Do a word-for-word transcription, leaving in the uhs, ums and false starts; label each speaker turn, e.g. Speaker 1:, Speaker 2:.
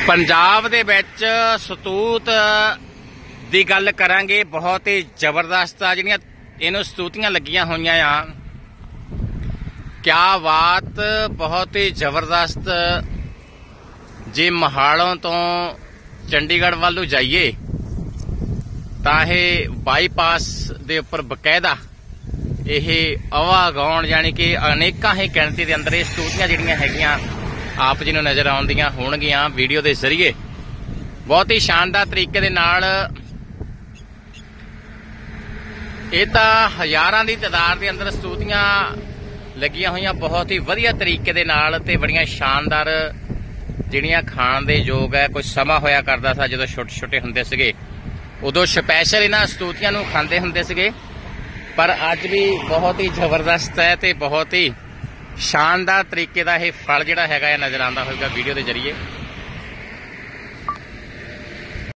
Speaker 1: पंजाब दे विच सतूत दी गल करांगे। बहुत ही जबरदस्त आ जिहड़ियां इहनूं सतूतियां लगियां होईयां आ। क्या बात, बहुत ही जबरदस्त। जे महालों तो चंडीगढ़ वालों जाइए तां इह बाईपास दे उपर बकायदा यह आवागौण यानी कि अनेकां ही गिणती के अंदर सतूतियां जिहड़ियां हैगियां आप जी नूं नज़र आउंदियां होणगियां वीडियो के जरिए। बहुत ही शानदार तरीके दे नाल ये तां हज़ारां दी तादाद दे अंदर सतूतियां लगियां होईयां बहुत ही वधिया तरीके दे नाल ते बड़ियां शानदार जिहड़ियां खाण दे योग है। कुछ समा होया करदा सा जदों छोटे छोटे हुंदे सीगे उदों स्पैशल इन्हां सतूतियां नूं खांदे हुंदे सीगे, पर अज भी बहुत ही जबरदस्त है ते बहुत ही शानदार तरीके का यह फल जिहड़ा हैगा नज़र आंदा होगा वीडियो के जरिए।